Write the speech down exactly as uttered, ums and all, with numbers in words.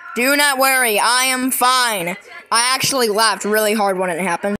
Do not worry, I am fine. I actually laughed really hard when it happened.